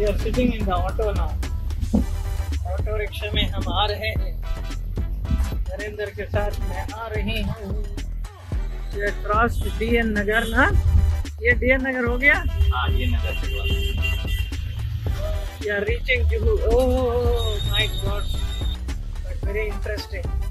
are sitting in the auto now. Auto rickshaw में हम आ रहे हैं, नरेंद्र के साथ मैं आ रही हूँ। ये क्रॉस DN नगर ना, ये DN नगर हो गया। हाँ, DN नगर से We are reaching Juhu. Oh my God, but very interesting.